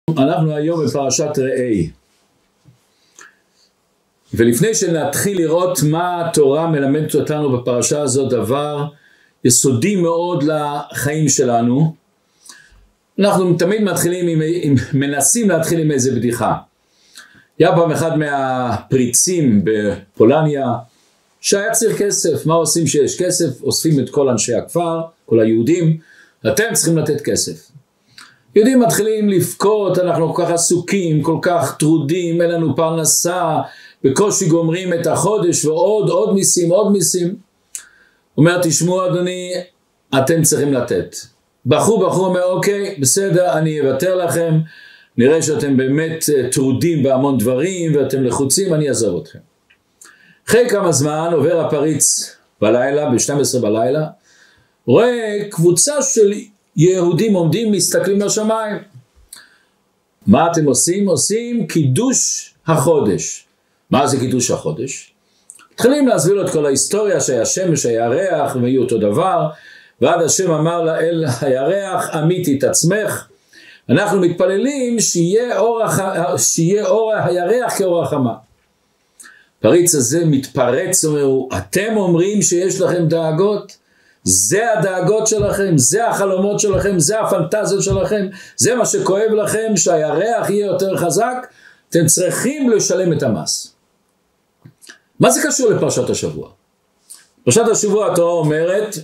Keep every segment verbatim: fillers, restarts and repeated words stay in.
אנחנו היום בפרשת ראה, ולפני שנתחיל לראות מה התורה מלמדת אותנו בפרשה הזאת, דבר יסודי מאוד לחיים שלנו, אנחנו תמיד מתחילים עם, עם, מנסים להתחיל עם איזה בדיחה. היה פעם אחד מהפריצים בפולניה שהיה צריך כסף. מה עושים שיש כסף? אוספים את כל אנשי הכפר, כל היהודים, אתם צריכים לתת כסף. יהודים מתחילים לפקות, אנחנו כל כך עסוקים, כל כך טרודים, אין לנו פרנסה, בקושי גומרים את החודש ועוד, עוד מיסים, עוד מיסים. אומר, תשמעו אדוני, אתם צריכים לתת. בחור בחור אומר, אוקיי, בסדר, אני אוותר לכם, נראה שאתם באמת טרודים בהמון דברים ואתם לחוצים, אני אעזוב אתכם. אחרי כמה זמן עובר הפריץ בלילה, ב-שתים עשרה בלילה, רואה קבוצה של יהודים עומדים, מסתכלים לשמיים. מה אתם עושים? עושים קידוש החודש. מה זה קידוש החודש? מתחילים להסביר לו את כל ההיסטוריה שהיה שמש, היה ריח, והיו אותו דבר, ועד השם אמר לאל הירח, עמית את עצמך. אנחנו מתפללים שיהיה אור, שיהיה אור הירח כאור החמה. פריץ הזה מתפרץ, אומר, אתם אומרים שיש לכם דאגות? זה הדאגות שלכם, זה החלומות שלכם, זה הפנטזיות שלכם, זה מה שכואב לכם, שהירח יהיה יותר חזק, אתם צריכים לשלם את המס. מה זה קשור לפרשת השבוע? פרשת השבוע התורה אומרת,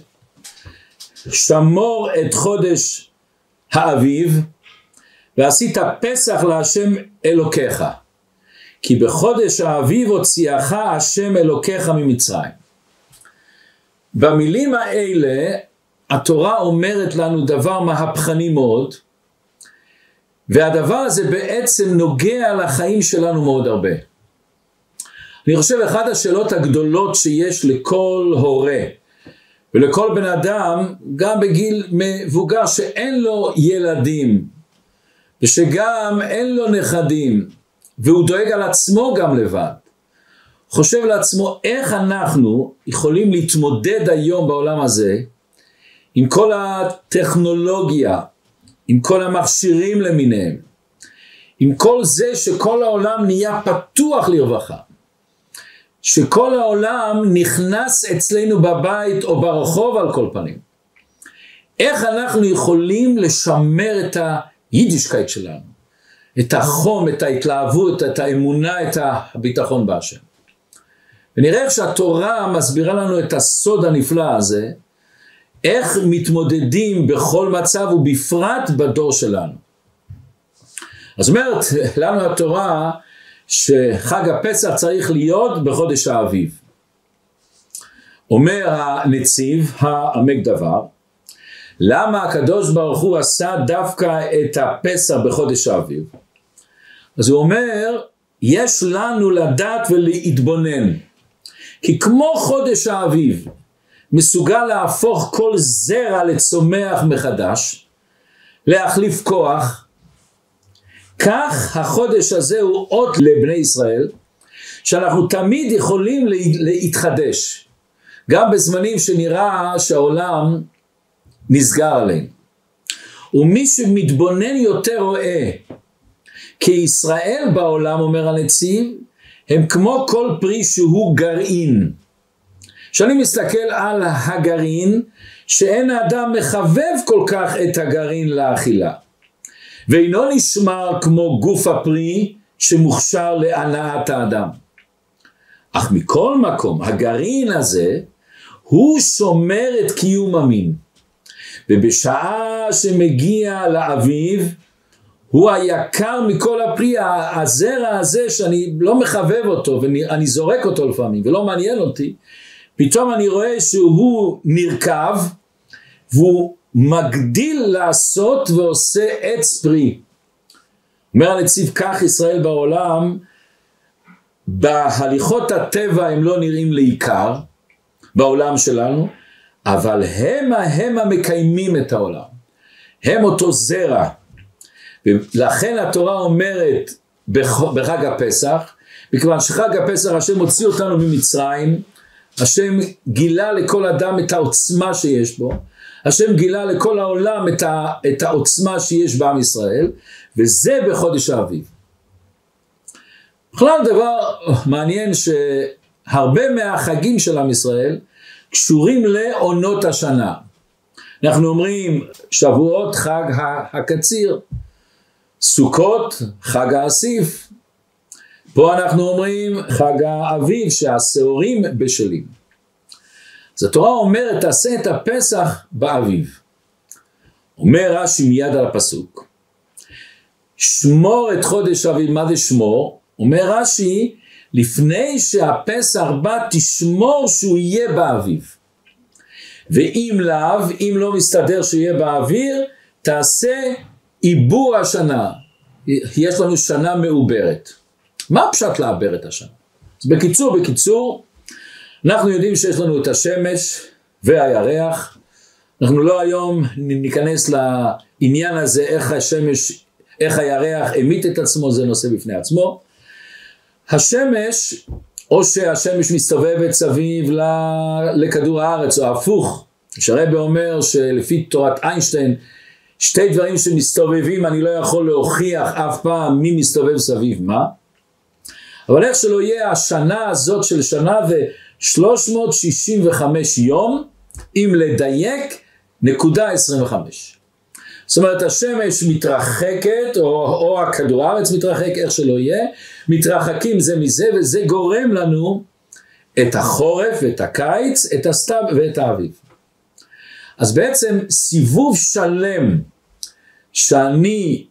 שמור את חודש האביב, ועשית פסח להשם אלוקיך, כי בחודש האביב הוציאך השם אלוקיך ממצרים. במילים האלה התורה אומרת לנו דבר מהפכני מאוד, והדבר הזה בעצם נוגע לחיים שלנו מאוד הרבה. אני חושב אחת השאלות הגדולות שיש לכל הורה ולכל בן אדם, גם בגיל מבוגר שאין לו ילדים ושגם אין לו נכדים והוא דואג על עצמו גם לבד, חושב לעצמו איך אנחנו יכולים להתמודד היום בעולם הזה עם כל הטכנולוגיה, עם כל המכשירים למיניהם, עם כל זה שכל העולם נהיה פתוח לרווחה, שכל העולם נכנס אצלנו בבית או ברחוב על כל פנים. איך אנחנו יכולים לשמר את היידישקייט שלנו, את החום, את ההתלהבות, את האמונה, את הביטחון בהשם. ונראה איך שהתורה מסבירה לנו את הסוד הנפלא הזה, איך מתמודדים בכל מצב ובפרט בדור שלנו. אז אומרת לנו התורה שחג הפסח צריך להיות בחודש האביב. אומר הנציב העמק דבר, למה הקדוש ברוך הוא עשה דווקא את הפסח בחודש האביב? אז הוא אומר, יש לנו לדעת ולהתבונן. כי כמו חודש האביב מסוגל להפוך כל זרע לצומח מחדש, להחליף כוח, כך החודש הזה הוא אות לבני ישראל, שאנחנו תמיד יכולים להתחדש, גם בזמנים שנראה שהעולם נסגר עליהם. ומי שמתבונן יותר רואה, כי ישראל בעולם, אומר הנציב, הם כמו כל פרי שהוא גרעין. כשאני מסתכל על הגרעין, שאין האדם מחבב כל כך את הגרעין לאכילה. ואינו נשמר כמו גוף הפרי שמוכשר להנאת האדם. אך מכל מקום, הגרעין הזה, הוא שומר את קיום המין. ובשעה שמגיע לאביב, הוא היקר מכל הפרי, הזרע הזה שאני לא מחבב אותו ואני זורק אותו לפעמים ולא מעניין אותי, פתאום אני רואה שהוא נרכב והוא מגדיל לעשות ועושה עץ פרי. אומר הנציב, כך ישראל בעולם, בהליכות הטבע הם לא נראים לעיקר בעולם שלנו, אבל הם הם המקיימים את העולם, הם אותו זרע. ולכן התורה אומרת בחג הפסח, מכיוון שחג הפסח השם הוציא אותנו ממצרים, השם גילה לכל אדם את העוצמה שיש בו, השם גילה לכל העולם את, ה, את העוצמה שיש בעם ישראל, וזה בחודש האביב. בכלל דבר מעניין שהרבה מהחגים של עם ישראל קשורים לעונות השנה. אנחנו אומרים שבועות חג הקציר, סוכות חג האסיף, פה אנחנו אומרים חג האביב שהשעורים בשלים. אז התורה אומרת תעשה את הפסח באביב. אומר רש"י מיד על הפסוק, שמור את חודש אביב. מה זה שמור? אומר רש"י, לפני שהפסח בא תשמור שהוא יהיה באביב. ואם לאו, אם לא מסתדר שיהיה באוויר, תעשה עיבור השנה. יש לנו שנה מעוברת. מה פשט לעבר את השנה? אז בקיצור, בקיצור, אנחנו יודעים שיש לנו את השמש והירח. אנחנו לא היום ניכנס לעניין הזה, איך השמש, איך הירח המיט את עצמו, זה נושא בפני עצמו. השמש, או שהשמש מסתובבת סביב לכדור הארץ, או הפוך, שהרבי אומר שלפי תורת איינשטיין, שתי דברים שמסתובבים, אני לא יכול להוכיח אף פעם מי מסתובב סביב מה. אבל איך שלא יהיה, השנה הזאת של שנה ו-שלוש מאות שישים וחמש יום, אם לדייק, נקודה עשרים וחמש. זאת אומרת, השמש מתרחקת, או, או הכדור הארץ מתרחק, איך שלא יהיה, מתרחקים זה מזה, וזה גורם לנו את החורף, את הקיץ, את הסתיו ואת האביב. אז בעצם סיבוב שלם, שאני,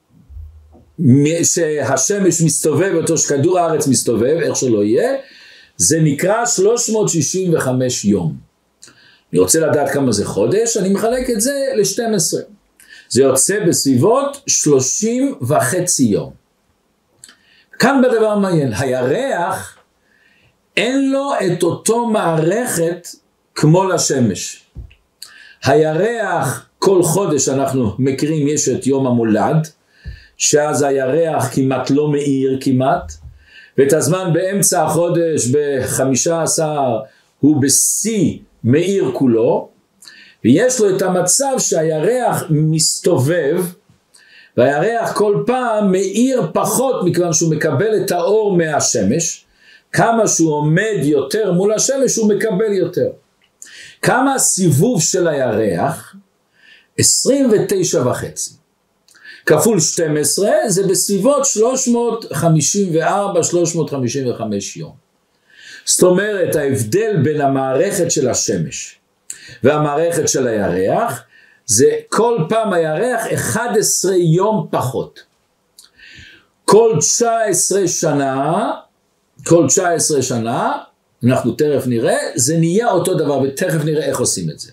שהשמש מסתובב, אותו שכדור הארץ מסתובב, איך שלא יהיה, זה נקרא שלוש מאות שישים וחמש יום. אני רוצה לדעת כמה זה חודש, אני מחלק את זה ל-שתים עשרה. זה יוצא בסביבות שלושים וחצי יום. כאן בדבר מעניין, הירח אין לו את אותו מערכת כמו לשמש. הירח כל חודש אנחנו מכירים, יש את יום המולד, שאז הירח כמעט לא מאיר כמעט, ואת הזמן באמצע החודש ב-חמישה עשר הוא בשיא מאיר כולו, ויש לו את המצב שהירח מסתובב, והירח כל פעם מאיר פחות מכיוון שהוא מקבל את האור מהשמש, כמה שהוא עומד יותר מול השמש הוא מקבל יותר. כמה הסיבוב של הירח? עשרים ותשע וחצי. כפול שתים עשרה זה בסביבות שלוש מאות חמישים וארבע שלוש מאות חמישים וחמש יום. זאת אומרת, ההבדל בין המערכת של השמש והמערכת של הירח, זה כל פעם הירח אחד עשר יום פחות. כל תשע עשרה שנה, כל תשע עשרה שנה, אנחנו תכף נראה, זה נהיה אותו דבר, ותכף נראה איך עושים את זה.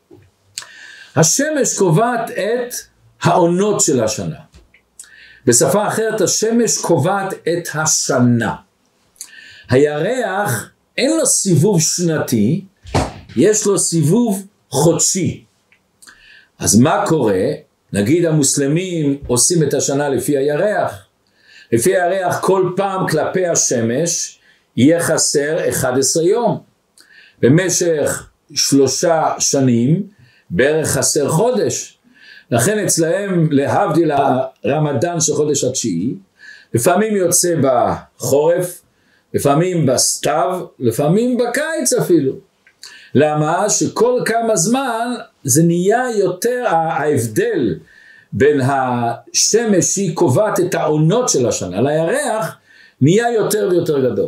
השמש קובעת את העונות של השנה. בשפה אחרת, השמש קובעת את השנה. הירח אין לו סיבוב שנתי, יש לו סיבוב חודשי. אז מה קורה? נגיד המוסלמים עושים את השנה לפי הירח. לפי הירח כל פעם כלפי השמש יהיה חסר אחד עשר יום. במשך שלושה שנים בערך חסר חודש. לכן אצלהם להבדיל הרמדאן של חודש התשיעי, לפעמים יוצא בחורף, לפעמים בסתיו, לפעמים בקיץ אפילו. למה? שכל כמה זמן זה נהיה יותר, ההבדל בין השמש שהיא קובעת את העונות של השנה לירח, נהיה יותר ויותר גדול.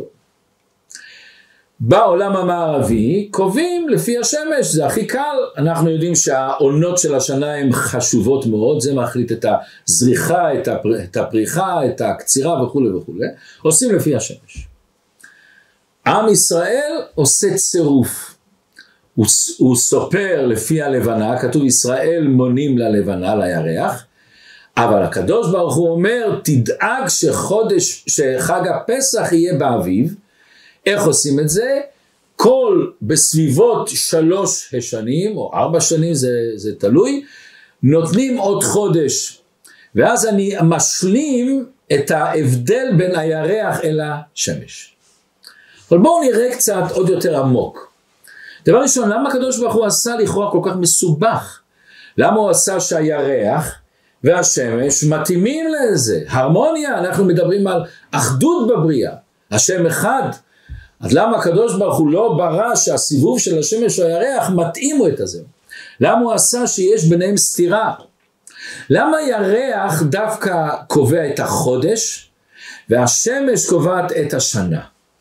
בעולם המערבי קובעים לפי השמש, זה הכי קל. אנחנו יודעים שהעונות של השנה הן חשובות מאוד, זה מחליט את הזריחה, את, הפר... את הפריחה, את הקצירה וכו' וכו'. עושים לפי השמש. עם ישראל עושה צירוף. הוא, הוא סופר לפי הלבנה, כתוב ישראל מונים ללבנה, לירח, אבל הקדוש ברוך הוא אומר, תדאג שחודש, שחג הפסח יהיה באביב. איך עושים את זה? כל בסביבות שלוש שנים, או ארבע שנים, זה, זה תלוי, נותנים עוד חודש, ואז אני משלים את ההבדל בין הירח אל השמש. אבל בואו נראה קצת עוד יותר עמוק. דבר ראשון, למה הקדוש ברוך הוא עשה לכאורה כל כך מסובך? למה הוא עשה שהירח והשמש מתאימים לזה? הרמוניה, אנחנו מדברים על אחדות בבריאה, השם אחד. אז למה הקדוש ברוך הוא לא ברא שהסיבוב של השמש והירח מתאימו את הזה? למה הוא עשה שיש ביניהם סתירה? למה ירח דווקא קובע את החודש והשמש קובעת את השנה?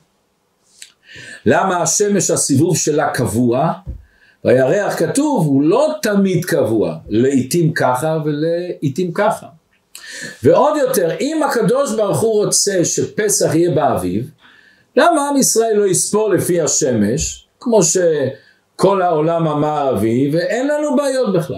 למה השמש הסיבוב שלה קבוע והירח כתוב הוא לא תמיד קבוע, לעתים ככה ולעתים ככה? ועוד יותר, אם הקדוש ברוך הוא רוצה שפסח יהיה באביב, למה עם ישראל לא יספור לפי השמש כמו שכל העולם המערבי ואין לנו בעיות בכלל?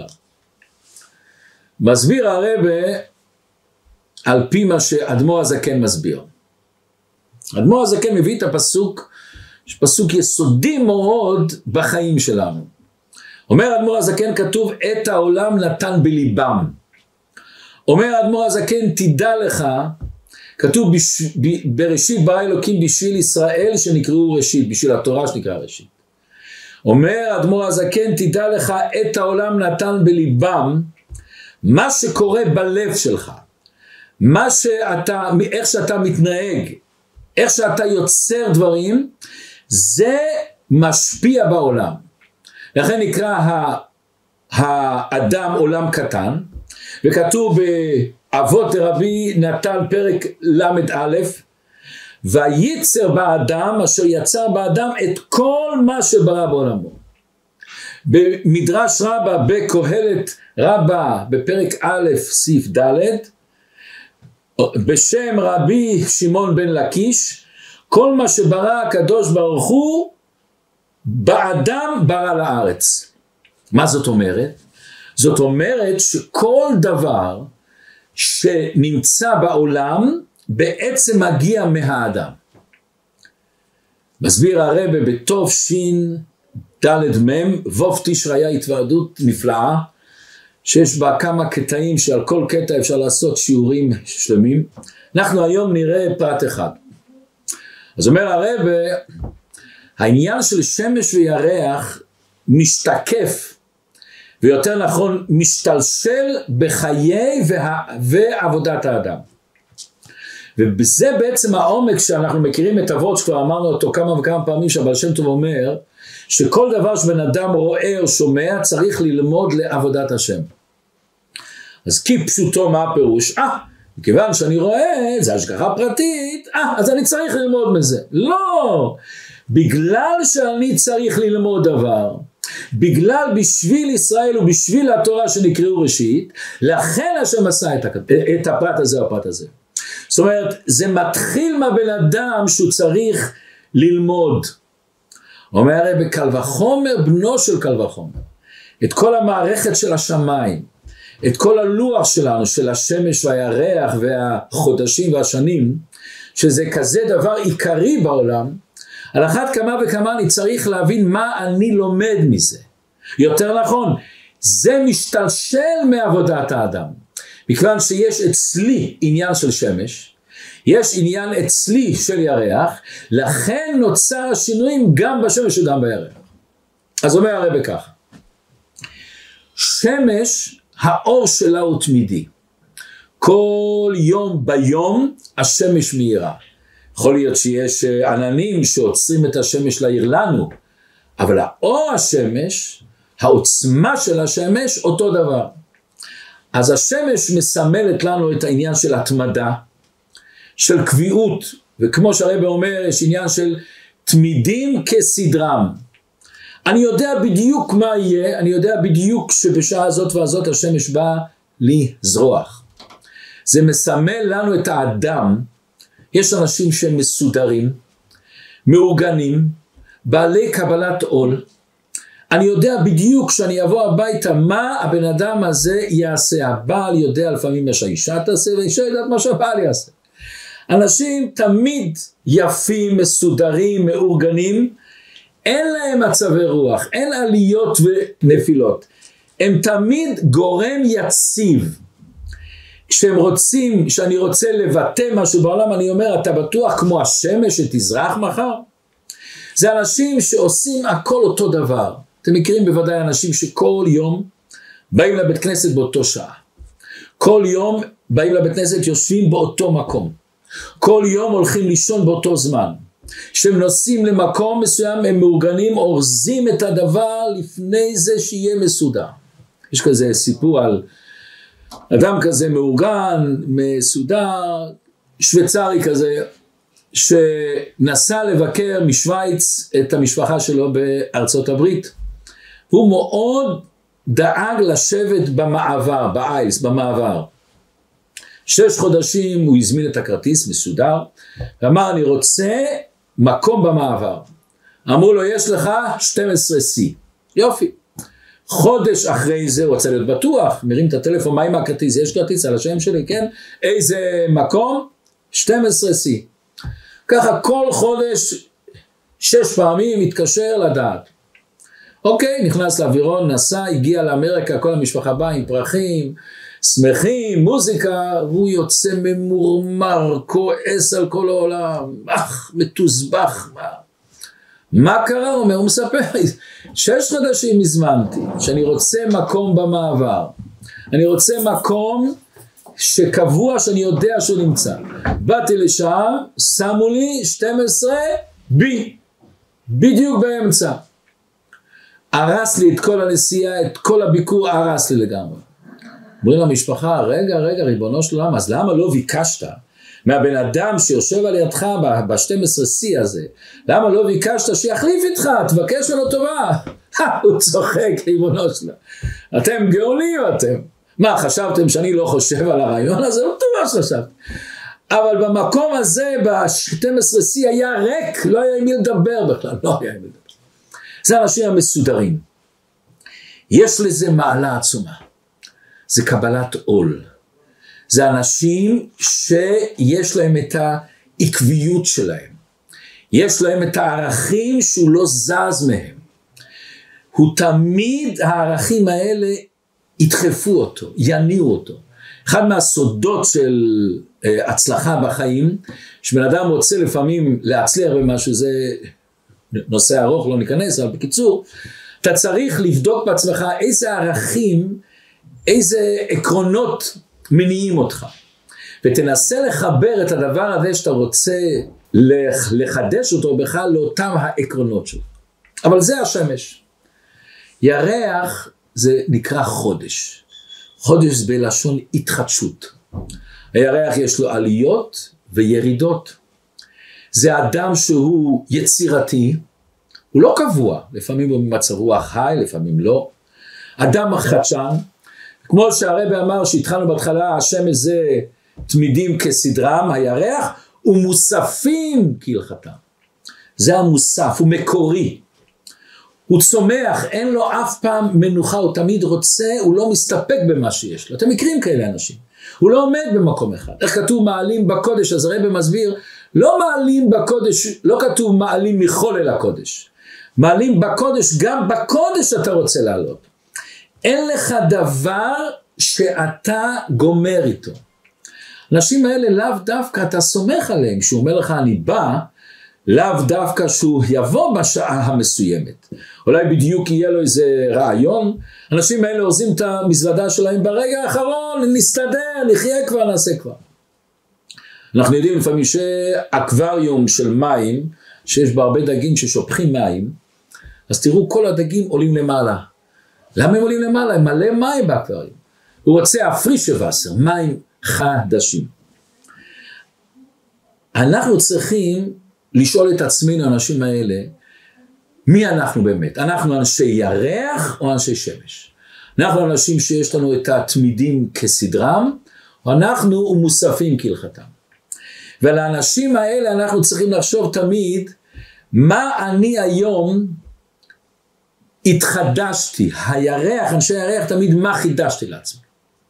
מסביר הרב על פי מה שאדמו"ר הזקן מסביר. אדמו"ר הזקן מביא את הפסוק, פסוק יסודי מאוד בחיים שלנו. אומר אדמו"ר הזקן, כתוב את העולם נתן בליבם. אומר אדמו"ר הזקן, תדע לך, כתוב בש... ב... בראשית ברא אלוקים בשביל ישראל שנקראו ראשית, בשביל התורה שנקרא ראשית. אומר אדמו"ר הזקן, תדע לך את העולם נתן בליבם, מה שקורה בלב שלך, מה שאתה, איך שאתה מתנהג, איך שאתה יוצר דברים, זה משפיע בעולם. לכן נקרא האדם עולם קטן, וכתוב באבות רבי נתן פרק למד א', וייצר באדם אשר יצר באדם את כל מה שברא בעולמו. במדרש רבה בקהלת רבה בפרק א' סעיף ד', בשם רבי שמעון בן לקיש, כל מה שברא הקדוש ברוך הוא באדם ברא לארץ. מה זאת אומרת? זאת אומרת שכל דבר שנמצא בעולם בעצם מגיע מהאדם. מסביר הרב בטוב שין ד' מ' ו' תשרי היה התוועדות נפלאה שיש בה כמה קטעים שעל כל קטע אפשר לעשות שיעורים שלמים. אנחנו היום נראה פרט אחד. אז אומר הרב, העניין של שמש וירח משתקף, ויותר נכון משתלשל בחיי וה... ועבודת האדם. ובזה בעצם העומק שאנחנו מכירים את אבות, שכבר אמרנו אותו כמה וכמה פעמים, שהבעל שם טוב אומר, שכל דבר שבן אדם רואה או שומע צריך ללמוד לעבודת השם. אז כי פשוטו מה הפירוש? אה, מכיוון שאני רואה, זה השגחה פרטית, אה, אז אני צריך ללמוד מזה. לא, בגלל שאני צריך ללמוד דבר, בגלל בשביל ישראל ובשביל התורה שנקראו ראשית, לכן השם עשה את, את הפרט הזה או הפרט הזה. זאת אומרת, זה מתחיל מהבן אדם שהוא צריך ללמוד. אומר הרי בקל וחומר, בנו של קל וחומר. את כל המערכת של השמיים, את כל הלוח שלנו, של השמש והירח והחודשים והשנים, שזה כזה דבר עיקרי בעולם, על אחת כמה וכמה אני צריך להבין מה אני לומד מזה. יותר נכון, זה משתלשל מעבודת האדם. מכיוון שיש אצלי עניין של שמש, יש עניין אצלי של ירח, לכן נוצר השינויים גם בשמש וגם בירח. אז אומר הרב ככה, שמש האור שלה הוא תמידי. כל יום ביום השמש מאירה. יכול להיות שיש עננים שעוצרים את השמש להאיר לנו, אבל האור השמש, העוצמה של השמש, אותו דבר. אז השמש מסמלת לנו את העניין של התמדה, של קביעות, וכמו שהרב אומר, יש עניין של תמידים כסדרם. אני יודע בדיוק מה יהיה, אני יודע בדיוק שבשעה הזאת והזאת השמש באה לזרוח. זה מסמל לנו את האדם. יש אנשים שהם מסודרים, מאורגנים, בעלי קבלת עול. אני יודע בדיוק שאני אבוא הביתה מה הבן אדם הזה יעשה. הבעל יודע לפעמים מה שהאישה תעשה, והאישה יודעת מה שהבעל יעשה. אנשים תמיד יפים, מסודרים, מאורגנים, אין להם מצבי רוח, אין עליות ונפילות. הם תמיד גורם יציב. כשהם רוצים, שאני רוצה לבטא משהו בעולם, אני אומר, אתה בטוח כמו השמש שתזרח מחר? זה אנשים שעושים הכל אותו דבר. אתם מכירים בוודאי אנשים שכל יום באים לבית כנסת באותו שעה. כל יום באים לבית כנסת יושבים באותו מקום. כל יום הולכים לישון באותו זמן. כשהם נוסעים למקום מסוים הם מאורגנים, אורזים את הדבר לפני זה שיהיה מסודר. יש כזה סיפור על אדם כזה מאורגן, מסודר, שוויצרי כזה, שנסע לבקר משוויץ את המשפחה שלו בארצות הברית. הוא מאוד דאג לשבת במעבר, באיילס, במעבר. שש חודשים הוא הזמין את הכרטיס מסודר, ואמר אני רוצה מקום במעבר. אמרו לו יש לך שתים עשרה סי. יופי. חודש אחרי זה הוא רוצה להיות בטוח, מרים את הטלפון, מה עם הכרטיס? יש כרטיס על השם שלי, כן? איזה מקום? שתים עשרה סי. ככה כל חודש, שש פעמים מתקשר לדעת. אוקיי, נכנס לאווירון, נסע, הגיע לאמריקה, כל המשפחה באה עם פרחים, שמחים, מוזיקה, והוא יוצא ממורמר, כועס על כל העולם, אך, מתוסבך, מה? מה קרה? הוא אומר, הוא מספר, שש חודשים הזמנתי, שאני רוצה מקום במעבר, אני רוצה מקום שקבוע שאני יודע שהוא נמצא. באתי לשם, שמו לי שתים עשרה בי, בדיוק באמצע. הרס לי את כל הנסיעה, את כל הביקור, הרס לי לגמרי. אומרים למשפחה, רגע, רגע, ריבונו של עולם, אז למה לא ביקשת מהבן אדם שיושב על ידך ב-שתים עשרה סי הזה, למה לא ביקשת שיחליף איתך, תבקש ממנו טובה? הוא צוחק, ריבונו של עולם. אתם גאונים אתם. מה, חשבתם שאני לא חושב על הרעיון הזה? לא טובה שחשבתי. אבל במקום הזה, ב-שתים עשרה סי היה ריק, לא היה עם מי לדבר בכלל, לא היה עם מי לדבר. זה האנשים המסודרים. יש לזה מעלה עצומה. זה קבלת עול. זה אנשים שיש להם את העקביות שלהם. יש להם את הערכים שהוא לא זז מהם. הוא תמיד, הערכים האלה ידחפו אותו, יניעו אותו. אחד מהסודות של uh, הצלחה בחיים, שבן אדם רוצה לפעמים להצליח במשהו, זה נושא ארוך, לא ניכנס, אבל בקיצור, אתה צריך לבדוק בעצמך איזה ערכים, איזה עקרונות מניעים אותך. ותנסה לחבר את הדבר הזה שאתה רוצה לחדש אותו בכלל לאותם העקרונות שלך. אבל זה השמש. ירח זה נקרא חודש. חודש זה בלשון התחדשות. הירח יש לו עליות וירידות. זה אדם שהוא יצירתי, הוא לא קבוע, לפעמים הוא במצב רוח חי, לפעמים לא. אדם חדשן, כמו שהרבי אמר שהתחלנו בהתחלה, השמש זה תמידים כסדרם, הירח, ומוספים כהלכתם. זה המוסף, הוא מקורי. הוא צומח, אין לו אף פעם מנוחה, הוא תמיד רוצה, הוא לא מסתפק במה שיש לו. אתם מכירים כאלה אנשים. הוא לא עומד במקום אחד. איך כתוב מעלים בקודש, אז הרבי מסביר, לא מעלים בקודש, לא כתוב מעלים מחול אל הקודש. מעלים בקודש, גם בקודש אתה רוצה לעלות. אין לך דבר שאתה גומר איתו. אנשים האלה לאו דווקא אתה סומך עליהם, כשהוא אומר לך אני בא, לאו דווקא שהוא יבוא בשעה המסוימת. אולי בדיוק יהיה לו איזה רעיון, אנשים האלה עוזים את המזוודה שלהם ברגע האחרון, נסתדר, נחיה כבר, נעשה כבר. אנחנו יודעים לפעמים שאקווריום של מים, שיש בה הרבה דגים ששופכים מים, אז תראו כל הדגים עולים למעלה. למה הם עולים למעלה? הם מלא מים באקווריום. הוא רוצה הפרישה וסר, מים חדשים. אנחנו צריכים לשאול את עצמנו, האנשים האלה, מי אנחנו באמת? אנחנו אנשי ירח או אנשי שמש? אנחנו אנשים שיש לנו את התמידים כסדרם, או אנחנו מוספים כהלכתם. ולאנשים האלה אנחנו צריכים לחשוב תמיד, מה אני היום התחדשתי, הירח, אנשי הירח תמיד מה חידשתי לעצמי.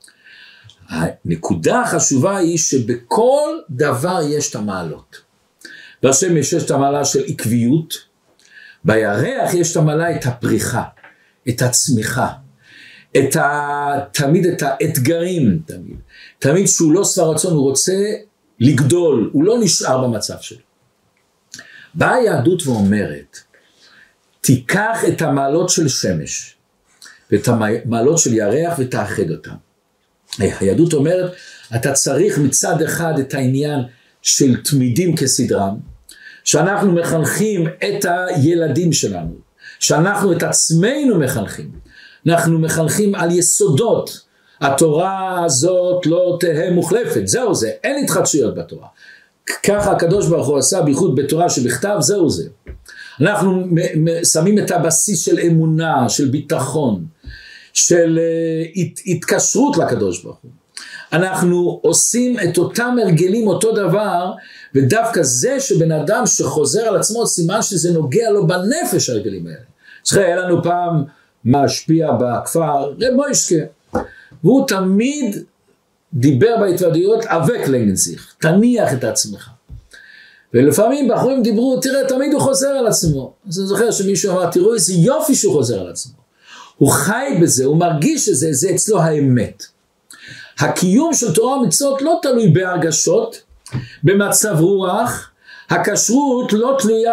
הנקודה החשובה היא שבכל דבר יש את המעלות. בשמש יש את המעלה של עקביות, בירח יש את המעלה את הפריחה, את הצמיחה, את ה... תמיד את האתגרים, תמיד. תמיד שהוא לא שבע רצון, הוא רוצה לגדול, הוא לא נשאר במצב שלו. באה היהדות ואומרת, תיקח את המעלות של שמש, ואת המעלות של ירח ותאחד אותם. היהדות אומרת, אתה צריך מצד אחד את העניין של תמידים כסדרם, שאנחנו מחנכים את הילדים שלנו, שאנחנו את עצמנו מחנכים, אנחנו מחנכים על יסודות, התורה הזאת לא תהיה מוחלפת, זהו זה, אין התחדשויות בתורה. ככה הקדוש ברוך הוא עשה בייחוד בתורה שבכתב, זהו זה. אנחנו שמים את הבסיס של אמונה, של ביטחון, של התקשרות לקדוש ברוך הוא. אנחנו עושים את אותם הרגלים אותו דבר, ודווקא זה שבן אדם שחוזר על עצמו, סימן שזה נוגע לו בנפש הרגלים האלה. צריך היה לנו פעם משפיע בכפר, רב מוישקה, והוא תמיד דיבר בהתוודעויות, אבק לנגנזיך, תניח את עצמך. ולפעמים בחורים דיברו, תראה, תמיד הוא חוזר על עצמו. אז אני זוכר שמישהו אמר, תראו איזה יופי שהוא חוזר על עצמו. הוא חי בזה, הוא מרגיש שזה, זה אצלו האמת. הקיום של תורה ומצוות לא תלוי בהרגשות, במצב רוח, הכשרות לא תלויה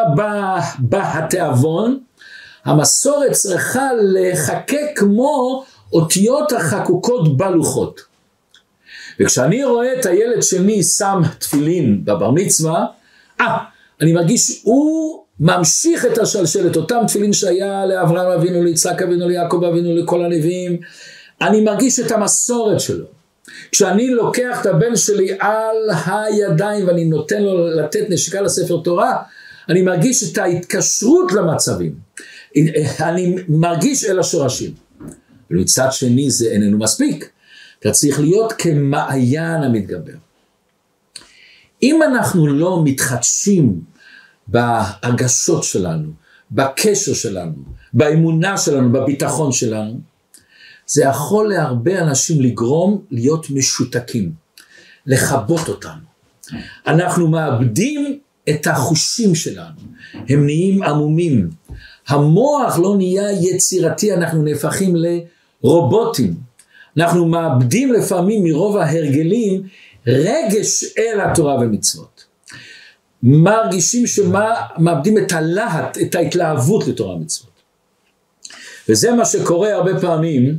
בתיאבון, המסורת צריכה לחקק כמו אותיות החקוקות בלוחות. וכשאני רואה את הילד שלי שם תפילין בבר מצווה, אה, אני מרגיש הוא ממשיך את השלשלת, אותם תפילין שהיה לאברהם אבינו, ליצחק אבינו, ליעקב אבינו, לכל הנביאים, אני מרגיש את המסורת שלו. כשאני לוקח את הבן שלי על הידיים ואני נותן לו לתת נשיקה לספר תורה, אני מרגיש את ההתקשרות למצבים, אני מרגיש אל השורשים. ומצד שני זה איננו מספיק, אתה צריך להיות כמעיין המתגבר. אם אנחנו לא מתחדשים בהרגשות שלנו, בקשר שלנו, באמונה שלנו, בביטחון שלנו, זה יכול להרבה אנשים לגרום להיות משותקים, לחבות אותנו. אנחנו מאבדים את החושים שלנו, הם נהיים עמומים. המוח לא נהיה יצירתי, אנחנו נהפכים לרובוטים. אנחנו מאבדים לפעמים מרוב ההרגלים רגש אל התורה ומצוות. מרגישים שמאבדים את הלהט, את ההתלהבות לתורה ומצוות. וזה מה שקורה הרבה פעמים,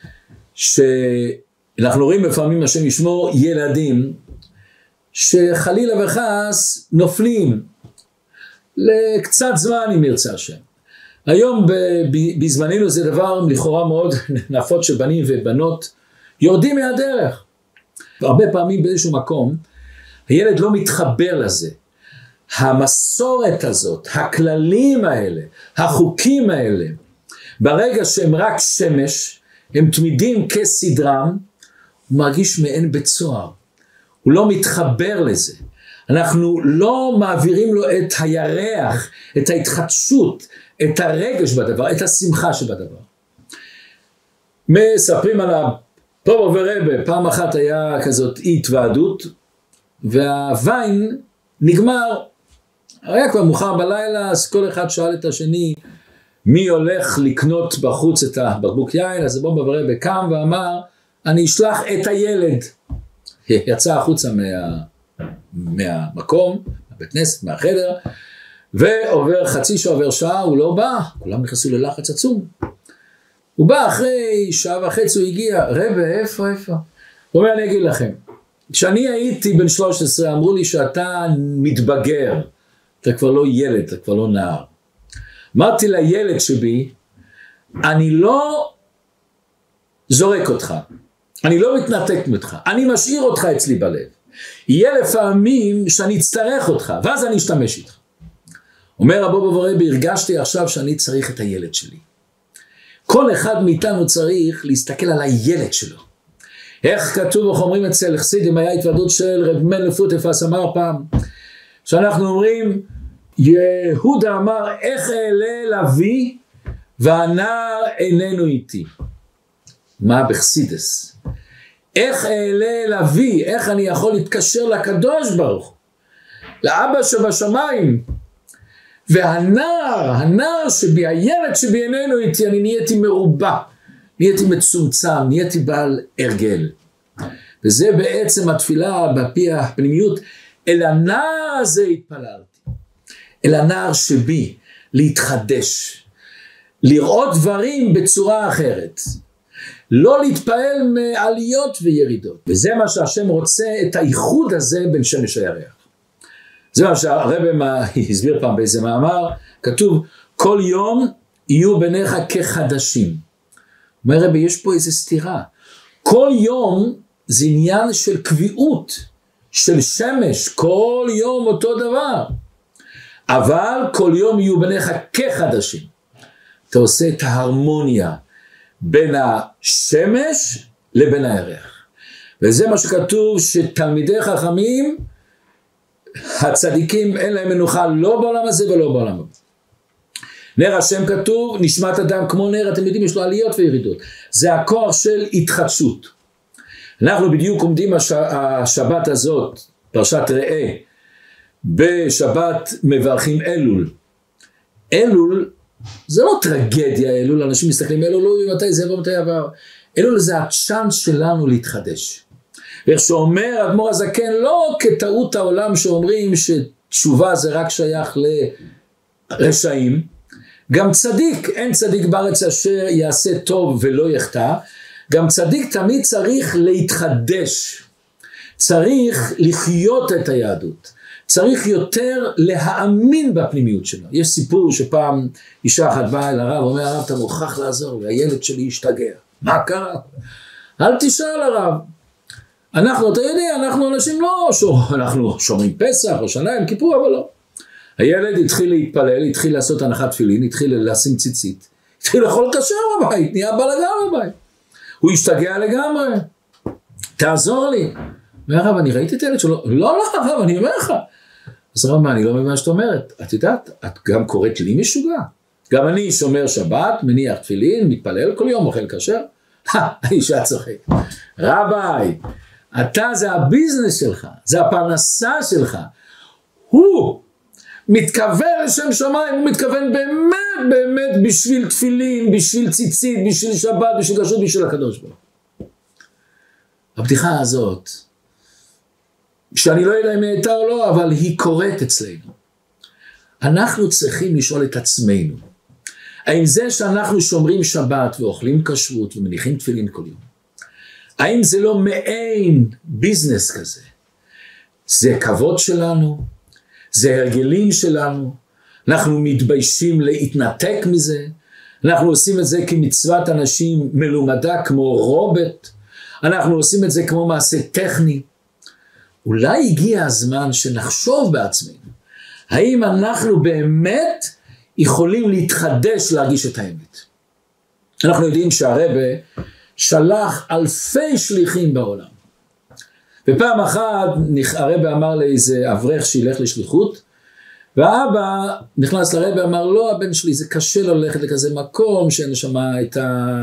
שאנחנו רואים לפעמים השם ישמור ילדים, שחלילה וחס נופלים לקצת זמן אם ירצה השם. היום בזמננו זה דבר לכאורה מאוד נפוץ שבנים ובנות יורדים מהדרך. הרבה פעמים באיזשהו מקום הילד לא מתחבר לזה. המסורת הזאת, הכללים האלה, החוקים האלה, ברגע שהם רק שמש, הם תמידים כסדרם, הוא מרגיש מעין בצוהר. הוא לא מתחבר לזה. אנחנו לא מעבירים לו את הירח, את ההתחדשות, את הרגש בדבר, את השמחה שבדבר. מספרים על הפורו ורבה, פעם אחת היה כזאת אי התוועדות, והוויין נגמר. היה כבר מאוחר בלילה, אז כל אחד שאל את השני, מי הולך לקנות בחוץ את הבקבוק יין? אז הפורו ורבה קם ואמר, אני אשלח את הילד. יצא החוצה מה, מהמקום, מהבית כנסת, מהחדר, ועובר חצי שעה, עובר שעה, הוא לא בא, כולם נכנסו ללחץ עצום. הוא בא אחרי שעה וחצי, הוא הגיע, רבה, איפה, איפה? הוא אומר, אני אגיד לכם, כשאני הייתי בן שלוש עשרה, אמרו לי שאתה מתבגר, אתה כבר לא ילד, אתה כבר לא נער. אמרתי לילד שבי, אני לא זורק אותך, אני לא מתנתק ממך, אני משאיר אותך אצלי בלב. יהיה לפעמים שאני אצטרך אותך, ואז אני אשתמש איתך. אומר הפורו ורבה, הרגשתי עכשיו שאני צריך את הילד שלי. כל אחד מאיתנו צריך להסתכל על הילד שלו. איך כתוב, איך אומרים אצל חסידים, היה התוועדות של רב מנדל פוטפס אמר פעם, שאנחנו אומרים, יהודה אמר, איך אעלה לביא, והנער איננו איתי. מה בחסידס? איך אעלה לביא, איך אני יכול להתקשר לקדוש ברוך הוא, לאבא שבשמיים, והנער, הנער שבי, הילד שבי איננו איתי, אני נהייתי מרובע, נהייתי מצומצם, נהייתי בעל הרגל. וזה בעצם התפילה בפי הפנימיות, אל הנער הזה התפללתי. אל הנער שבי, להתחדש, לראות דברים בצורה אחרת, לא להתפעל מעליות וירידות. וזה מה שהשם רוצה, את הייחוד הזה בין שמש הירח. זה מה שהרבא הסביר פעם באיזה מאמר, כתוב, כל יום יהיו ביניך כחדשים. אומר רבא, יש פה איזו סתירה. כל יום זה עניין של קביעות, של שמש, כל יום אותו דבר. אבל כל יום יהיו ביניך כחדשים. אתה עושה את ההרמוניה בין השמש לבין הירח. וזה מה שכתוב, שתלמידי חכמים, הצדיקים אין להם מנוחה לא בעולם הזה ולא בעולם הבא. נר השם כתוב, נשמת אדם כמו נר, אתם יודעים, יש לו עליות וירידות. זה הכוח של התחדשות. אנחנו בדיוק עומדים הש... השבת הזאת, פרשת ראה, בשבת מברכים אלול. אלול, זה לא טרגדיה אלול, אנשים מסתכלים, אלול לא מתי זה יבוא, מתי עבר. אלול זה הצ'אנס שלנו להתחדש. ואיך שאומר אדמו"ר הזקן, לא כטעות העולם שאומרים שתשובה זה רק שייך לרשעים, גם צדיק, אין צדיק בארץ אשר יעשה טוב ולא יחטא, גם צדיק תמיד צריך להתחדש, צריך לחיות את היהדות, צריך יותר להאמין בפנימיות שלו. יש סיפור שפעם אישה אחת באה אל הרב, אומר הרב אתה מוכרח לעזור לי, הילד שלי השתגע. מה קרה? אל תשאל הרב. אנחנו, אתה יודע, אנחנו אנשים לא, אנחנו שומרים פסח או שנה עם כיפור, אבל לא. הילד התחיל להתפלל, התחיל לעשות הנחת תפילין, התחיל לשים ציצית, התחיל לאכול כשר בבית, נהיה בלגן בבית. הוא השתגע לגמרי. תעזור לי. אומר הרב, אני ראיתי את הילד שלו. לא, לא, הרב, אני אומר לך. אז הרב, מה, אני לא מבין מה שאת אומרת. את יודעת, את גם קוראת לי משוגע. גם אני שומר שבת, מניח תפילין, מתפלל כל יום, אוכל כשר. האישה צוחק. רבי, אתה זה הביזנס שלך, זה הפרנסה שלך. הוא מתכוון לשם שמיים, הוא מתכוון באמת, באמת בשביל תפילין, בשביל ציצית, בשביל שבת, בשביל כשרות, בשביל הקדוש ברוך הוא. הבדיחה הזאת, שאני לא יודע אם היא הייתה או לא, אבל היא קורית אצלנו. אנחנו צריכים לשאול את עצמנו, האם זה שאנחנו שומרים שבת ואוכלים כשרות ומניחים תפילין כל יום, האם זה לא מעין ביזנס כזה? זה כבוד שלנו, זה הרגלים שלנו, אנחנו מתביישים להתנתק מזה, אנחנו עושים את זה כמצוות אנשים מלומדה כמו רובוט, אנחנו עושים את זה כמו מעשה טכני. אולי הגיע הזמן שנחשוב בעצמנו, האם אנחנו באמת יכולים להתחדש להרגיש את האמת. אנחנו יודעים שהרבא שלח אלפי שליחים בעולם. ופעם אחת הרבא אמר לאיזה אברך שילך לשליחות, והאבא נכנס לרבא ואמר, לא הבן שלי, זה קשה לו ללכת לכזה מקום, שאין שם את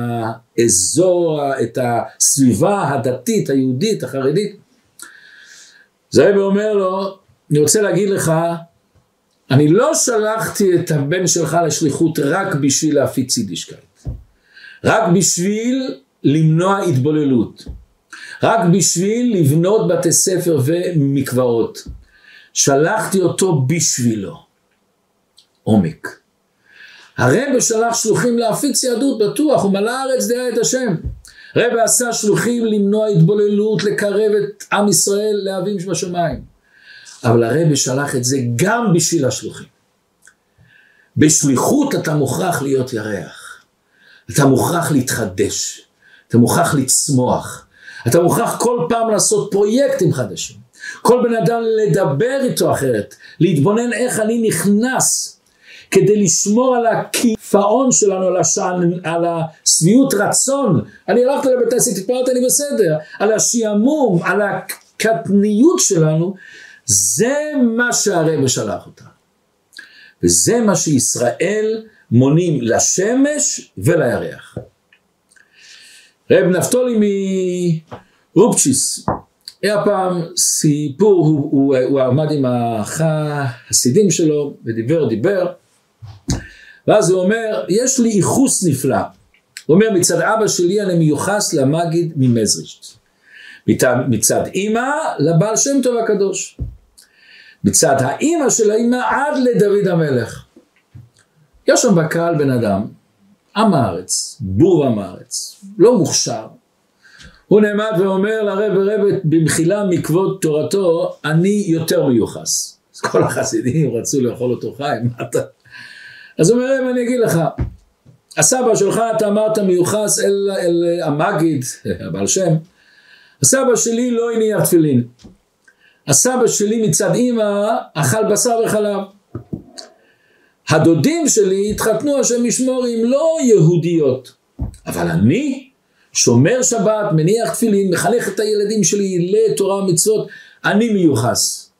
האזור, את הסביבה הדתית, היהודית, החרדית. אז הרבא אומר לו, אני רוצה להגיד לך, אני לא שלחתי את הבן שלך לשליחות רק בשביל להפיץ יידישקייט, רק בשביל למנוע התבוללות, רק בשביל לבנות בתי ספר ומקוואות. שלחתי אותו בשבילו. עומק. הרבא שלח שלוחים להפיץ יהדות בטוח, ומלא הארץ דעה את השם. רבא עשה שלוחים למנוע התבוללות, לקרב את עם ישראל לאבים שבשמיים. אבל הרבא שלח את זה גם בשביל השלוחים. בשליחות אתה מוכרח להיות ירח. אתה מוכרח להתחדש. אתה מוכרח לצמוח. אתה מוכרח כל פעם לעשות פרויקטים חדשים. כל בן אדם לדבר איתו אחרת. להתבונן איך אני נכנס. כדי לשמור על הקיפאון שלנו, על, השען, על הסביעות רצון. אני הלכתי לבית עסק, תתפרעת לי בסדר. על השיעמום, על הקטניות שלנו. זה מה שהרבא שלח אותה. וזה מה שישראל מונים לשמש ולירח. רב נפתולי מרופצ'יס, היה פעם סיפור, הוא, הוא, הוא עמד עם החסידים שלו ודיבר, דיבר, ואז הוא אומר, יש לי ייחוס נפלא. הוא אומר, מצד אבא שלי אני מיוחס למגיד ממזרישט. מצד, מצד אמא לבעל שם טוב הקדוש. מצד האמא של האמא עד לדוד המלך. יש שם בקהל בן אדם, עם הארץ, בור עם הארץ, לא מוכשר. הוא נעמד ואומר לרב רב במחילה מכבוד תורתו, אני יותר מיוחס. אז כל החסידים רצו לאכול אותו חי, מה אתה? אז הוא אומר, אני אגיד לך, הסבא שלך אתה אמרת מיוחס אל, אל המגיד, הבעל שם, הסבא שלי לא הניח תפילין. הסבא שלי מצד אמא אכל בשר וחלב. הדודים שלי התחתנו השם ישמור עם לא יהודיות. אבל אני שומר שבת, מניח תפילין, מחנך את הילדים שלי לתורה ומצוות, אני מיוחס.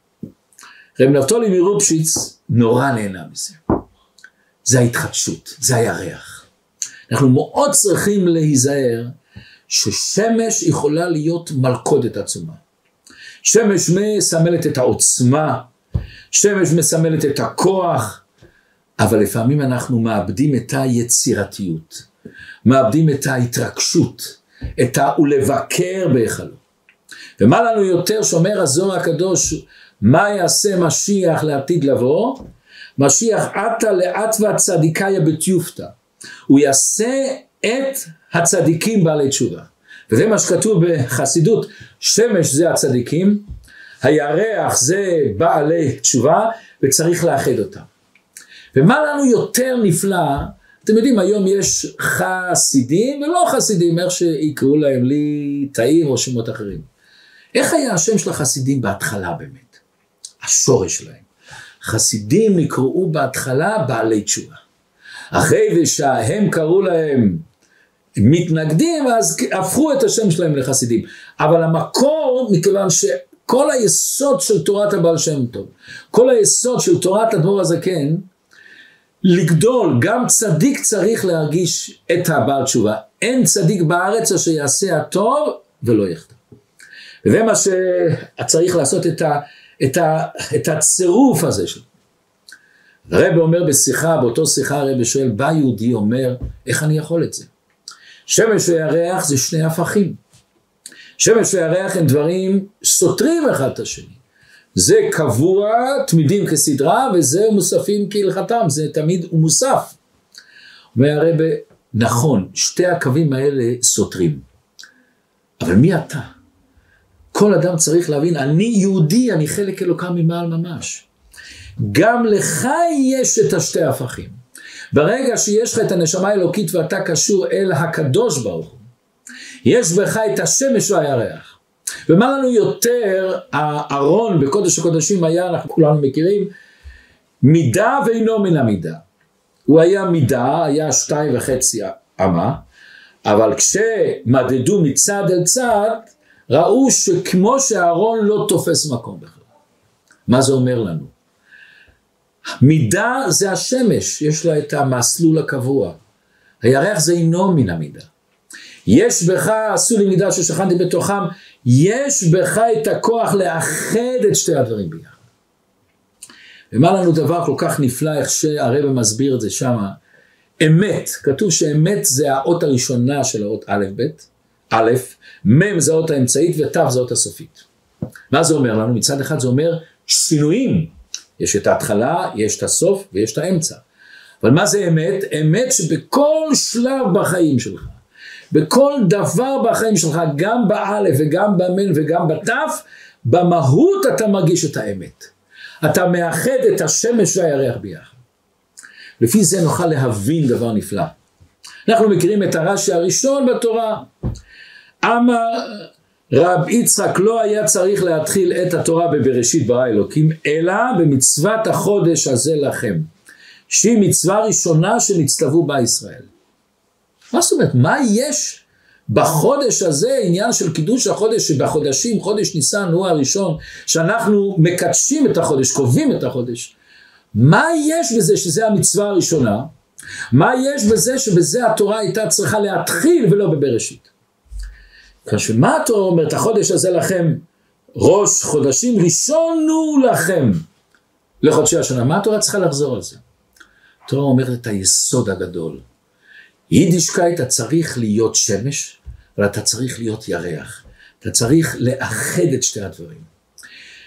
רב נפתולי מרופשיץ נורא נהנה מזה. זה ההתחדשות, זה הירח. אנחנו מאוד צריכים להיזהר ששמש יכולה להיות מלכודת עצומה. שמש מסמלת את העוצמה, שמש מסמלת את הכוח, אבל לפעמים אנחנו מאבדים את היצירתיות, מאבדים את ההתרגשות, את הלבקר בהיכלו. ומה לנו יותר שומר הזוהר הקדוש, מה יעשה משיח לעתיד לבוא? משיח עתה לאט והצדיקיה בתיופתא. הוא יעשה את הצדיקים בעלי תשובה. וזה מה שכתוב בחסידות, שמש זה הצדיקים, הירח זה בעלי תשובה, וצריך לאחד אותם. ומה לנו יותר נפלא, אתם יודעים, היום יש חסידים ולא חסידים, איך שיקראו להם לי תאים או שמות אחרים. איך היה השם של החסידים בהתחלה באמת? השורש שלהם. חסידים נקראו בהתחלה בעלי תשובה. אחרי שהם קראו להם מתנגדים, אז הפכו את השם שלהם לחסידים. אבל המקור, מכיוון שכל היסוד של תורת הבעל שם טוב, כל היסוד של תורת אדמו"ר הזקן, לגדול, גם צדיק צריך להרגיש את הבעל תשובה. אין צדיק בארץ אשר יעשה הטוב ולא יחטא. וזה מה שצריך לעשות את, ה, את, ה, את הצירוף הזה שלו. הרב אומר בשיחה, באותו שיחה הרב שואל, בא יהודי אומר, איך אני יכול את זה? שמש וירח זה שני הפכים. שמש וירח הם דברים סותרים אחד את השני. זה קבוע, תמידים כסדרה, וזה מוספים כהלכתם, זה תמיד ומוסף. והרב, נכון, שתי הקווים האלה סותרים. אבל מי אתה? כל אדם צריך להבין, אני יהודי, אני חלק אלוקם ממעל ממש. גם לך יש את השתי הפכים. ברגע שיש לך את הנשמה האלוקית ואתה קשור אל הקדוש ברוך הוא, יש בך את השמש והירח. ומה לנו יותר, הארון בקודש הקודשים היה, אנחנו כולנו מכירים, מידה ואינו מן המידה. הוא היה מידה, היה שתיים וחצי אמה, אבל כשמדדו מצד אל צד, ראו שכמו שהארון לא תופס מקום בכלל. מה זה אומר לנו? מידה זה השמש, יש לה את המסלול הקבוע. הירח זה אינו מן המידה. יש בך, עשו לי מידה ששכנתי בתוכם, יש בך את הכוח לאחד את שתי הדברים ביחד. ומה לנו דבר כל כך נפלא, איך שהרבא מסביר את זה שם, אמת, כתוב שאמת זה האות הראשונה של האות א' ב', א', מ' זה האות האמצעית ות' זה האות הסופית. מה זה אומר לנו? מצד אחד זה אומר שינויים, יש את ההתחלה, יש את הסוף ויש את האמצע. אבל מה זה אמת? אמת שבכל שלב בחיים שלך, בכל דבר בחיים שלך, גם באלף וגם באמן וגם בתף, במהות אתה מרגיש את האמת. אתה מאחד את השמש והירח ביחד. לפי זה נוכל להבין דבר נפלא. אנחנו מכירים את הרש"י הראשון בתורה. אמר רב יצחק לא היה צריך להתחיל את התורה בבראשית ברא אלוקים, אלא במצוות החודש הזה לכם, שהיא מצווה ראשונה שנצטוו בה ישראל. מה זאת אומרת? מה יש בחודש הזה, עניין של קידוש החודש, שבחודשים, חודש ניסן הוא הראשון, שאנחנו מקדשים את החודש, קובעים את החודש. מה יש בזה שזה המצווה הראשונה? מה יש בזה שבזה התורה הייתה צריכה להתחיל ולא בבראשית? כאשר מה התורה אומרת? החודש הזה לכם, ראש חודשים ראשון הוא לכם לחודשי השנה. מה התורה צריכה לחזור על זה? התורה אומרת את היסוד הגדול. יידישקייט, אתה צריך להיות שמש, אבל אתה צריך להיות ירח. אתה צריך לאחד את שתי הדברים.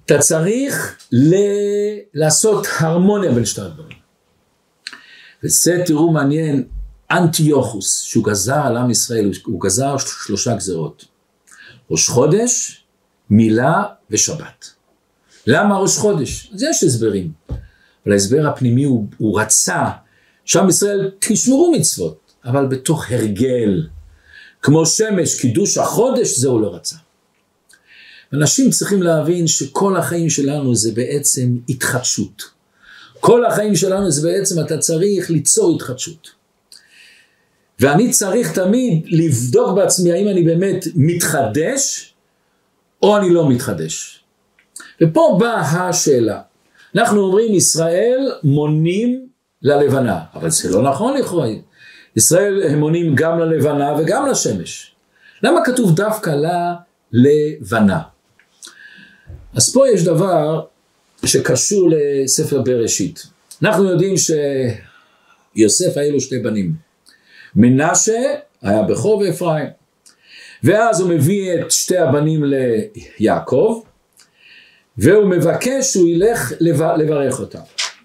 אתה צריך ל- לעשות הרמוניה בין שתי הדברים. וזה תראו מעניין, אנטיוכוס, שהוא גזר על עם ישראל, הוא גזר שלושה גזרות. ראש חודש, מילה ושבת. למה ראש חודש? אז יש הסברים. אבל ההסבר הפנימי הוא, הוא רצה, שעם ישראל תשמרו מצוות, אבל בתוך הרגל. כמו שמש, קידוש החודש, זה הוא לא רצה. אנשים צריכים להבין שכל החיים שלנו זה בעצם התחדשות. כל החיים שלנו זה בעצם אתה צריך ליצור התחדשות. ואני צריך תמיד לבדוק בעצמי האם אני באמת מתחדש או אני לא מתחדש. ופה באה השאלה. אנחנו אומרים ישראל מונים ללבנה, אבל זה לא נכון לכאורה. ישראל הם מונים גם ללבנה וגם לשמש. למה כתוב דווקא ללבנה? אז פה יש דבר שקשור לספר בראשית. אנחנו יודעים שיוסף היה לו שתי בנים. מנשה היה בכור ואפרים. ואז הוא מביא את שתי הבנים ליעקב, והוא מבקש שהוא ילך לברך אותם.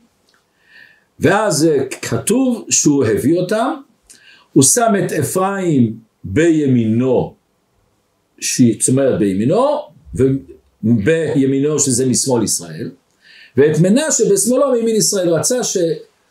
ואז כתוב שהוא הביא אותם, הוא שם את אפרים בימינו, זאת אומרת בימינו, ובימינו שזה משמאל ישראל, ואת מנשה בשמאלו מימין ישראל. הוא רצה ש...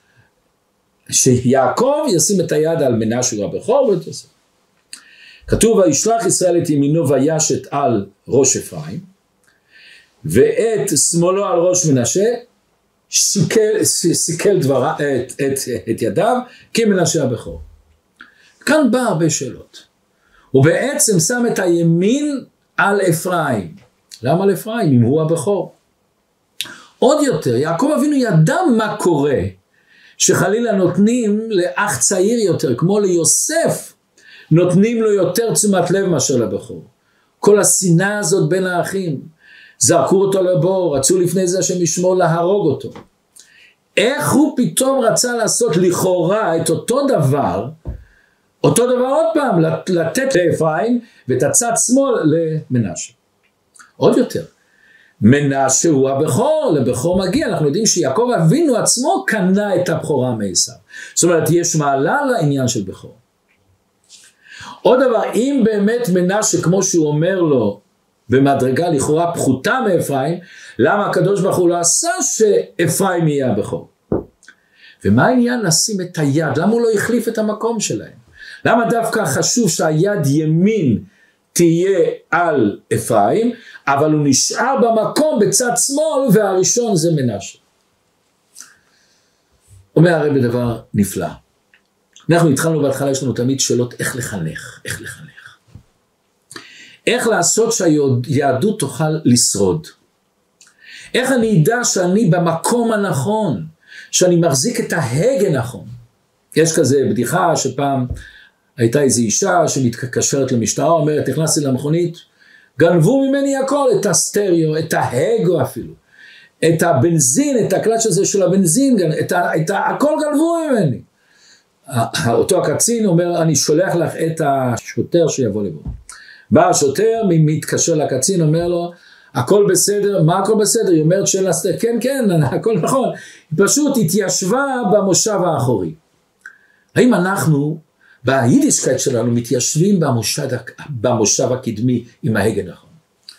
שיעקב ישים את היד על מנשה הוא הבכור ואת יוסף. כתוב וישלח ישראל את ימינו וישת על ראש אפרים, ואת שמאלו על ראש מנשה, שיקל, סיכל דברה, את, את, את ידיו כמנשה הבכור. כאן בא הרבה שאלות. הוא בעצם שם את הימין על אפרים. למה על אפרים? אם הוא הבכור. עוד יותר, יעקב אבינו ידע מה קורה, שחלילה נותנים לאח צעיר יותר, כמו ליוסף, נותנים לו יותר תשומת לב מאשר לבכור. כל השנאה הזאת בין האחים, זרקו אותו לבור, רצו לפני זה השם ישמור להרוג אותו. איך הוא פתאום רצה לעשות לכאורה את אותו דבר, אותו דבר עוד פעם, לתת לאפרים ואת הצד שמאל למנשה. עוד יותר, מנשה הוא הבכור, לבכור מגיע, אנחנו יודעים שיעקב אבינו עצמו קנה את הבכורה מעשיו. זאת אומרת, יש מעלה לעניין של בכור. עוד דבר, אם באמת מנשה, כמו שהוא אומר לו, במדרגה לכאורה פחותה מאפרים, למה הקדוש ברוך הוא לא עשה שאפרים יהיה הבכור? ומה העניין לשים את היד? למה הוא לא החליף את המקום שלהם? למה דווקא חשוב שהיד ימין תהיה על אפרים, אבל הוא נשאר במקום בצד שמאל, והראשון זה מנשה? אומר הרב בדבר נפלא. אנחנו התחלנו בהתחלה, יש לנו תמיד שאלות איך לחנך, איך לחנך. איך לעשות שהיהדות תוכל לשרוד. איך אני אדע שאני במקום הנכון, שאני מחזיק את ההגה נכון. יש כזה בדיחה שפעם הייתה איזו אישה שמתקשרת למשטרה, אומרת, נכנסתי למכונית, גנבו ממני הכל, את הסטריאו, את ההגו אפילו, את הבנזין, את הקלאץ' הזה של הבנזין, את ה, את ה, הכל גנבו ממני. אותו הקצין אומר, אני שולח לך את השוטר שיבוא לבוא. בא השוטר, מתקשר לקצין, אומר לו, הכל בסדר, מה הכל בסדר? היא אומרת של הסטר, כן, כן, הכל נכון. היא פשוט התיישבה במושב האחורי. האם אנחנו, ביידישקייט שלנו, מתיישבים במושב, במושב הקדמי עם ההגה נכון?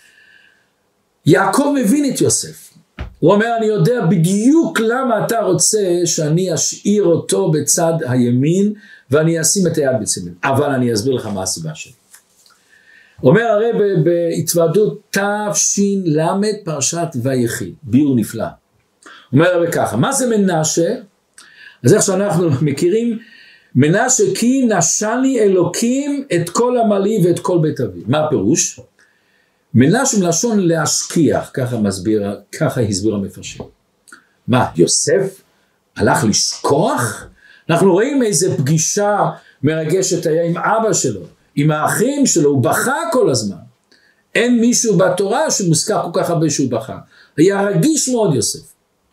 יעקב מבין את יוסף. הוא אומר, אני יודע בדיוק למה אתה רוצה שאני אשאיר אותו בצד הימין, ואני אשים את היד בצד ימין. אבל אני אסביר לך מה הסיבה שלי. אומר הרב בהתוועדות תש"ל פרשת ויחי, ביור נפלא. אומר הרב ככה, מה זה מנשה? אז איך שאנחנו מכירים, מנשה כי נשני אלוקים את כל עמלי ואת כל בית אבי. מה הפירוש? מנשה מלשון להשכיח, ככה מסביר, ככה הסביר המפרשים. מה, יוסף הלך לשכוח? אנחנו רואים איזה פגישה מרגשת היה עם אבא שלו, עם האחים שלו, הוא בכה כל הזמן. אין מישהו בתורה שמוזכר כל כך הרבה שהוא בכה. היה רגיש מאוד יוסף.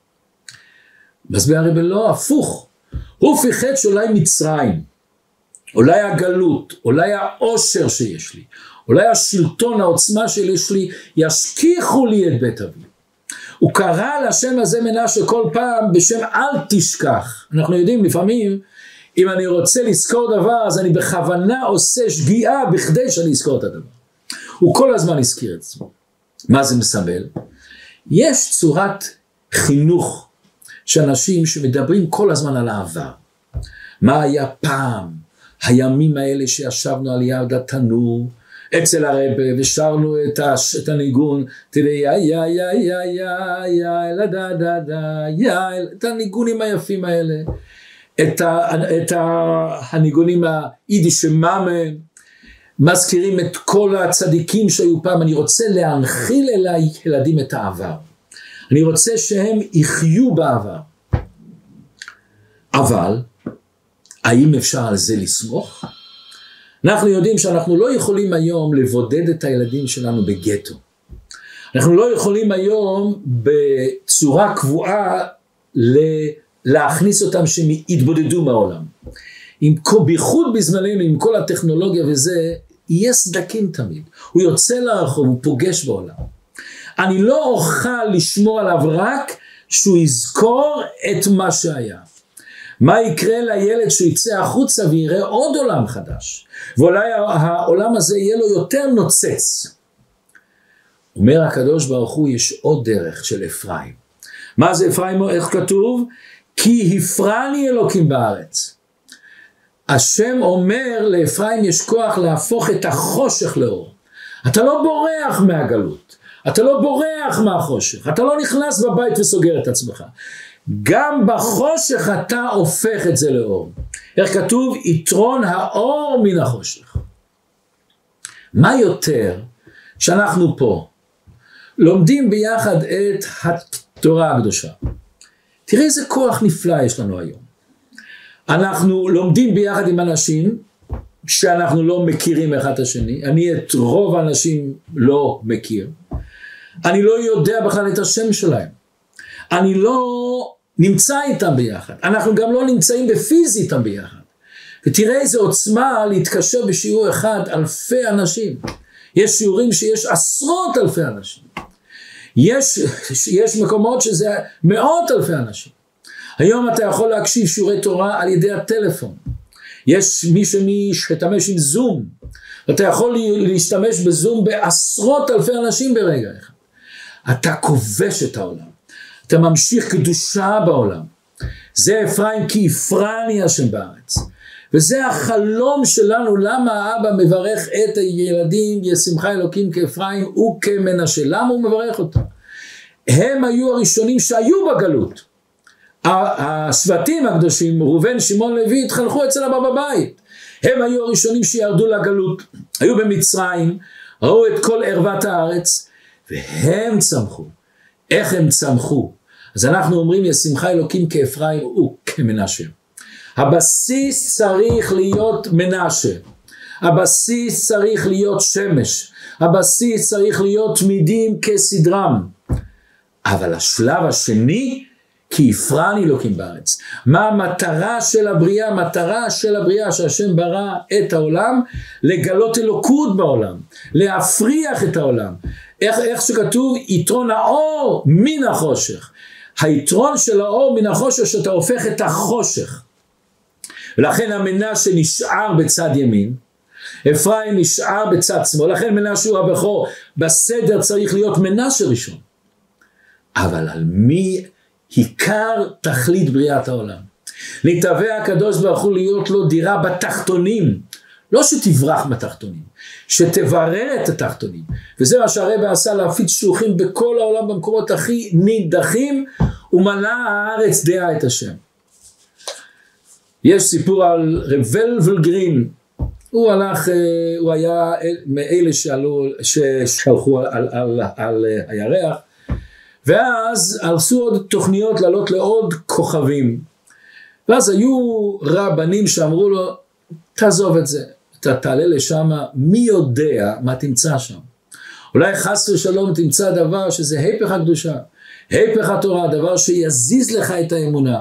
מסביר הרב לא, הפוך. הוא פיחד שאולי מצרים, אולי הגלות, אולי העושר שיש לי, אולי השלטון, העוצמה שיש לי, ישכיחו לי את בית אבי. הוא קרא לשם הזה מנשה כל פעם בשם אל תשכח. אנחנו יודעים לפעמים, אם אני רוצה לזכור דבר, אז אני בכוונה עושה שגיאה בכדי שאני אזכור את הדבר. הוא כל הזמן הזכיר את זה. מה זה מסמל? יש צורת חינוך שאנשים שמדברים כל הזמן על העבר. מה היה פעם? הימים האלה שישבנו על יד התנור, אצל הרבה, ושרנו את, הש, את הניגון, תראי, יא, יא, יא, יא, יא, יא, יא, דה, דה, דה, יא, את הניגונים היפים האלה, את, ה, את ה, הניגונים היידיש מאמה, מזכירים את כל הצדיקים שהיו פעם. אני רוצה להנחיל אליי ילדים את העבר. אני רוצה שהם יחיו בעבר. אבל, האם אפשר על זה לסמוך? אנחנו יודעים שאנחנו לא יכולים היום לבודד את הילדים שלנו בגטו. אנחנו לא יכולים היום בצורה קבועה להכניס אותם שהם יתבודדו מהעולם. עם, בייחוד בזמננו, עם כל הטכנולוגיה וזה, יהיה סדקים תמיד. הוא יוצא לרחוב, הוא פוגש בעולם. אני לא אוכל לשמור עליו רק שהוא יזכור את מה שהיה. מה יקרה לילד שיצא החוצה ויראה עוד עולם חדש? ואולי העולם הזה יהיה לו יותר נוצץ. אומר הקדוש ברוך הוא, יש עוד דרך של אפרים. מה זה אפרים? איך כתוב? כי הפרני אלוקים בארץ. השם אומר לאפרים יש כוח להפוך את החושך לאור. אתה לא בורח מהגלות. אתה לא בורח מהחושך. אתה לא נכנס בבית וסוגר את עצמך. גם בחושך אתה הופך את זה לאור. איך כתוב? יתרון האור מן החושך. מה יותר שאנחנו פה לומדים ביחד את התורה הקדושה. תראה איזה כוח נפלא יש לנו היום. אנחנו לומדים ביחד עם אנשים שאנחנו לא מכירים אחד את השני. אני את רוב האנשים לא מכיר. אני לא יודע בכלל את השם שלהם. אני לא נמצא איתם ביחד. אנחנו גם לא נמצאים בפיזי איתם ביחד. ותראה איזה עוצמה להתקשר בשיעור אחד אלפי אנשים. יש שיעורים שיש עשרות אלפי אנשים. יש, יש מקומות שזה מאות אלפי אנשים. היום אתה יכול להקשיב שיעורי תורה על ידי הטלפון. יש מי שמשתמש עם זום. אתה יכול להשתמש בזום בעשרות אלפי אנשים ברגע אחד. אתה כובש את העולם. אתה ממשיך קדושה בעולם. זה אפרים כי הפרני השם בארץ. וזה החלום שלנו. למה האבא מברך את הילדים ישמחה אלוקים כאפרים וכמנשה? למה הוא מברך אותם? הם היו הראשונים שהיו בגלות. השבטים הקדושים, ראובן, שמעון, לוי, התחנכו אצל אבא בבית. הם היו הראשונים שירדו לגלות. היו במצרים, ראו את כל ערוות הארץ, והם צמחו. איך הם צמחו? אז אנחנו אומרים ישמחה אלוקים כאפרים וכמנשה. הבסיס צריך להיות מנשה. הבסיס צריך להיות שמש. הבסיס צריך להיות תמידים כסדרם. אבל השלב השני, כי הפרני אלוקים בארץ. מה המטרה של הבריאה? המטרה של הבריאה שהשם ברא את העולם, לגלות אלוקות בעולם, להפריח את העולם. איך, איך שכתוב, יתרון האור מן החושך. היתרון של האור מן החושך שאתה הופך את החושך. ולכן המנשה נשאר בצד ימין, אפרים נשאר בצד שמאל, לכן מנשה הוא הבכור. בסדר צריך להיות מנשה ראשון. אבל על מי עיקר תכלית בריאת העולם? נתהווה הקדוש ברוך הוא להיות לו דירה בתחתונים, לא שתברח בתחתונים, שתברר את התחתונים. וזה מה שהרבא עשה, להפיץ שלוחים בכל העולם במקומות הכי נידחים, ומלא הארץ דעה את השם. יש סיפור על רב ולוולגרין. הוא הלך, הוא היה מאלה שעלו, ששלחו על, על, על, על הירח, ואז עשו עוד תוכניות לעלות לעוד כוכבים. ואז היו רבנים שאמרו לו, תעזוב את זה, אתה תעלה לשם, מי יודע מה תמצא שם. אולי חס ושלום תמצא דבר שזה היפך הקדושה, היפך התורה, דבר שיזיז לך את האמונה.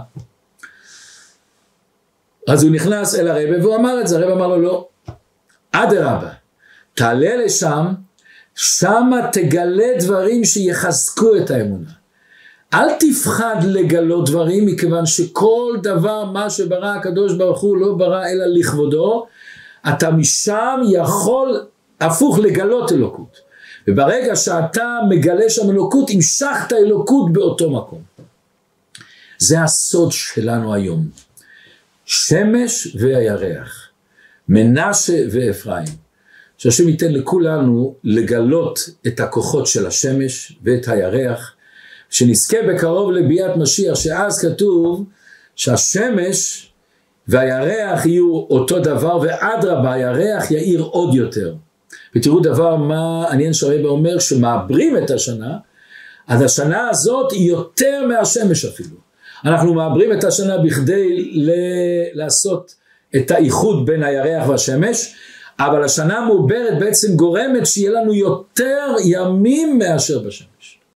אז הוא נכנס אל הרב והוא אמר את זה, הרב אמר לו לא, אדרבה, תעלה לשם, שם תגלה דברים שיחזקו את האמונה. אל תפחד לגלות דברים, מכיוון שכל דבר מה שברא הקדוש ברוך הוא לא ברא אלא לכבודו, אתה משם יכול הפוך לגלות אלוקות. וברגע שאתה מגלה שם אלוקות, המשכת אלוקות באותו מקום. זה הסוד שלנו היום. שמש והירח, מנשה ואפרים. שהשם ייתן לכולנו לגלות את הכוחות של השמש ואת הירח, שנזכה בקרוב לביאת משיח, שאז כתוב שהשמש והירח יהיו אותו דבר, ואדרבה הירח יאיר עוד יותר. ותראו דבר מה עניין שהרבא אומר, שמעברים את השנה, אז השנה הזאת היא יותר מהשמש אפילו. אנחנו מעברים את השנה בכדי ל- לעשות את האיחוד בין הירח והשמש, אבל השנה המעוברת בעצם גורמת שיהיה לנו יותר ימים מאשר בשמש.